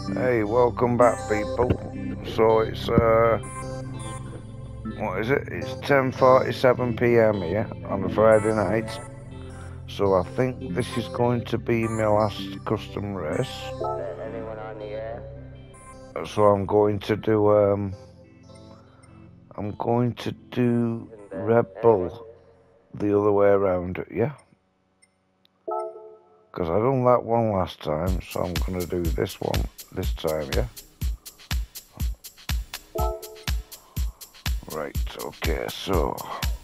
Hey, welcome back, people. So it's what is it? It's 10:47 p.m. here on a Friday night. So I think this is going to be my last custom race. Anyone on the air? So I'm going to do Red Bull the other way around. Yeah. Because I done that one last time, so I'm going to do this one this time, yeah? Right, okay, so...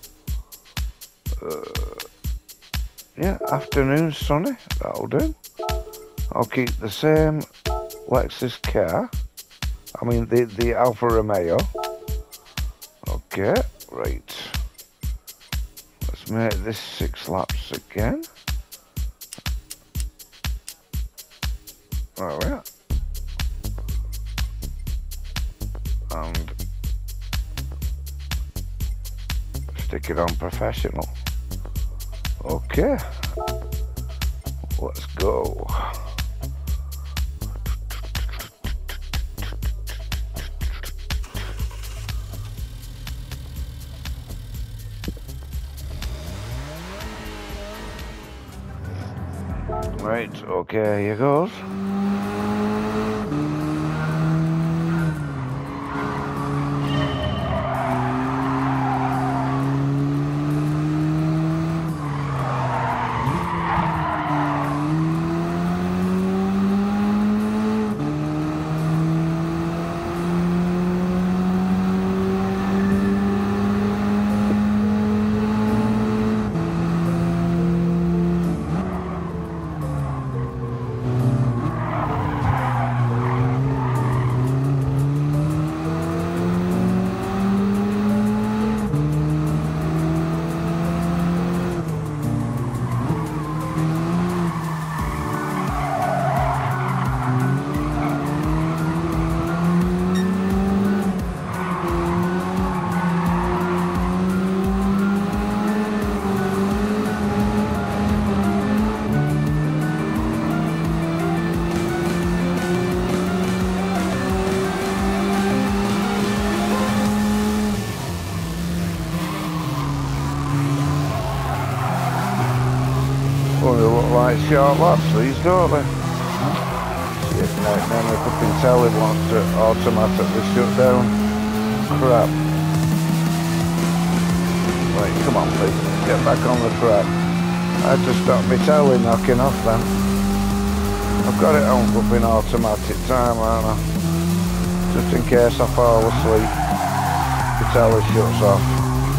yeah, afternoon sunny, that'll do. I'll keep the same Lexus car. I mean, the Alfa Romeo. Okay, right. Let's make this 6 laps again. Alright. And stick it on professional. Okay. Let's go. Right, okay, here goes. Well, they look like short laps, these, don't they? Shit, then the fucking telly wants to automatically shut down. Crap. Right, come on, please. Get back on the track. I had to stop my telly knocking off then. I've got it on flipping automatic time, haven't I? Just in case I fall asleep. The telly shuts off.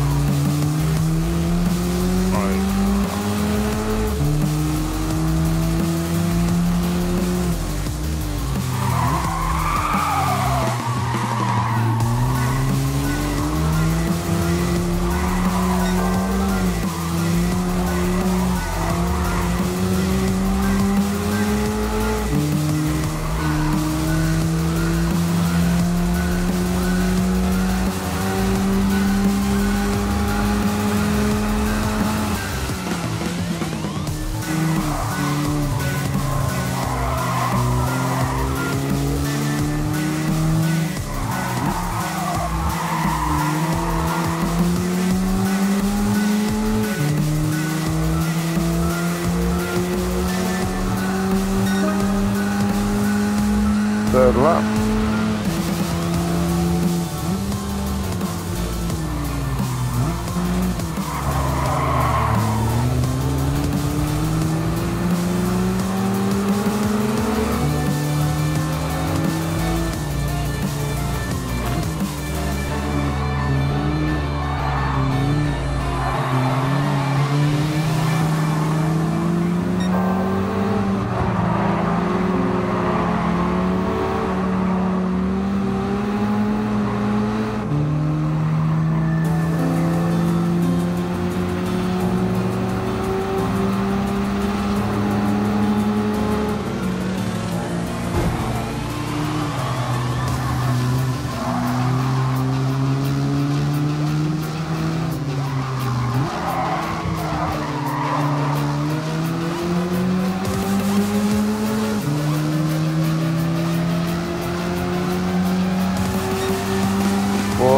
Third lap.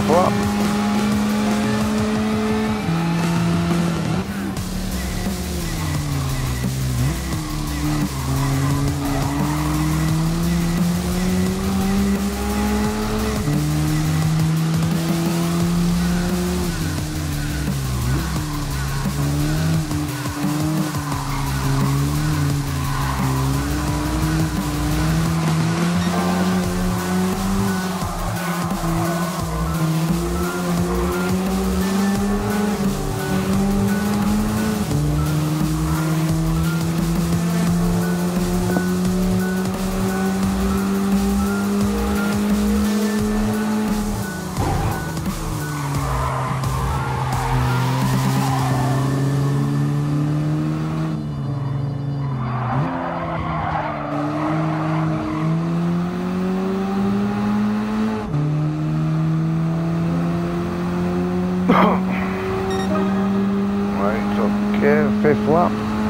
4th lap. Right, okay, 5th lap.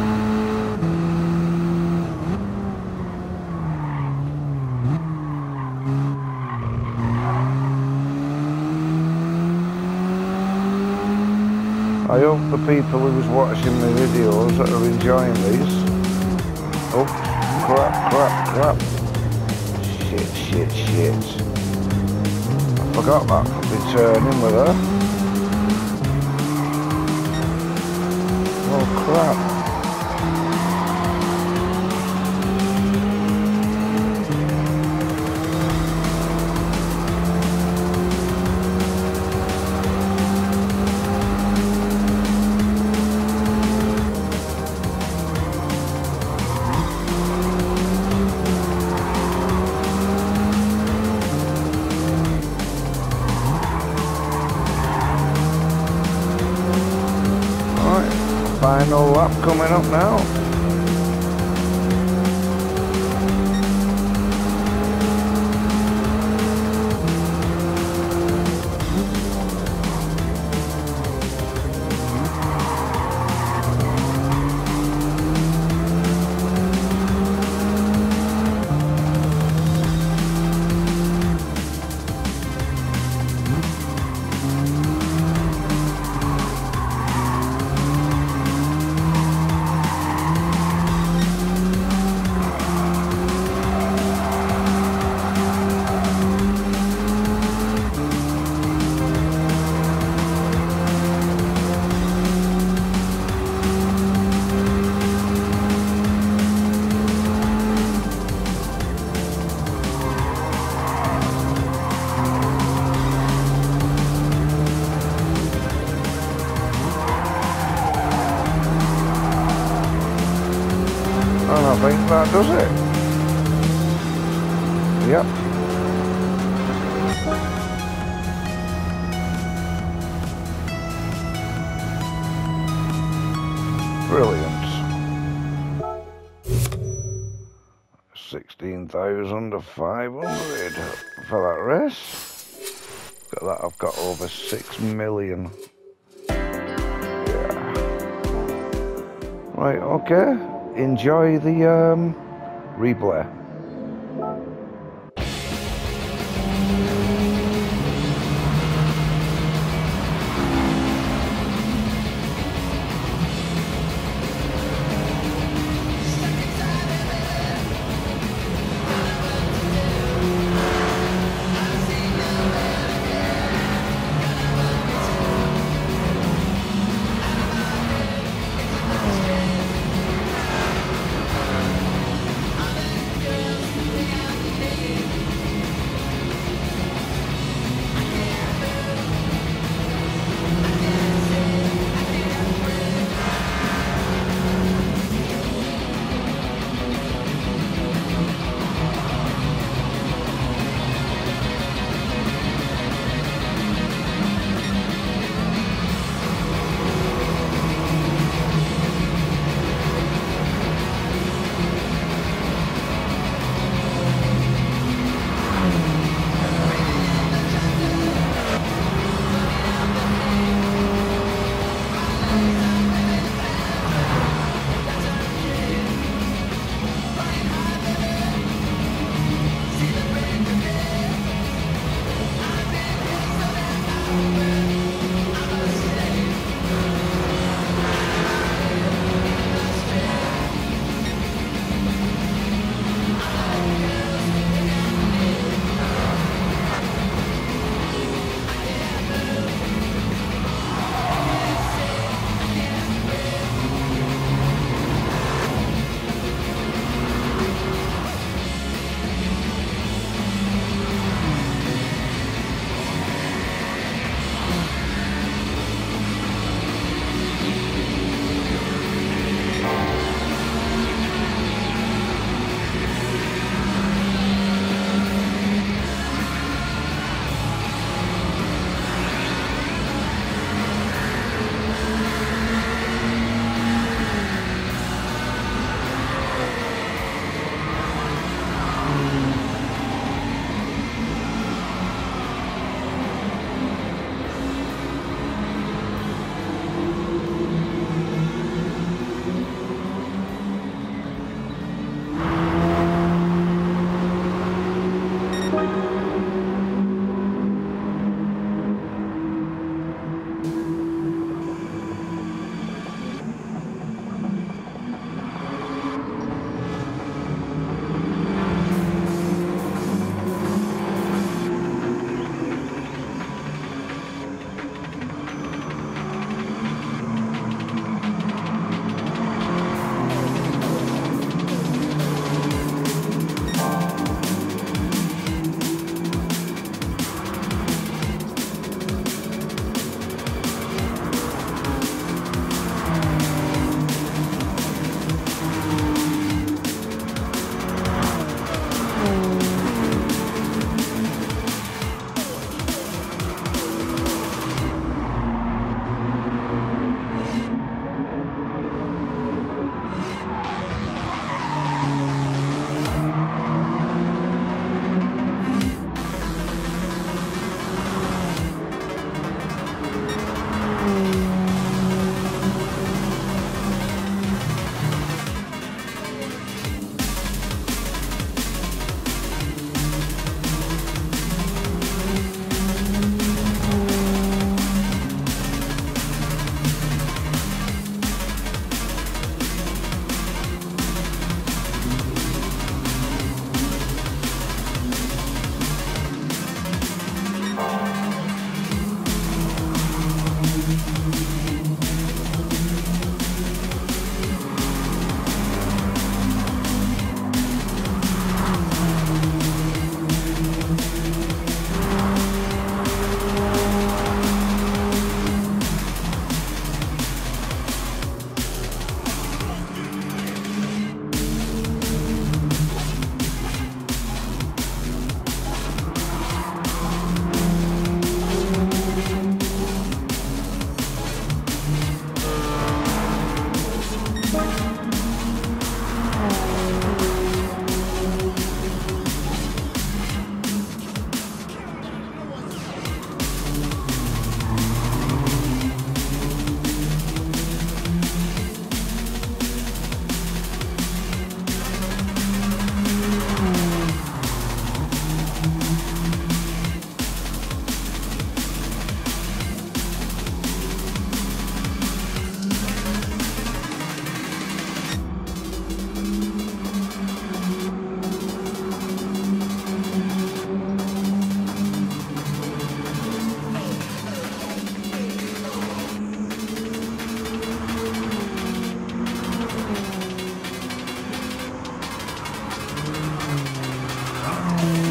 I hope the people who's watching the videos that are enjoying these. Oh, crap. Shit. I forgot that. I'll be turning with her. Oh crap. Final lap coming up now. And I think that does it. Yep. Brilliant. 16,500 for that race. Got that, I've got over 6 million. Yeah. Right, okay. Enjoy the replay. Right.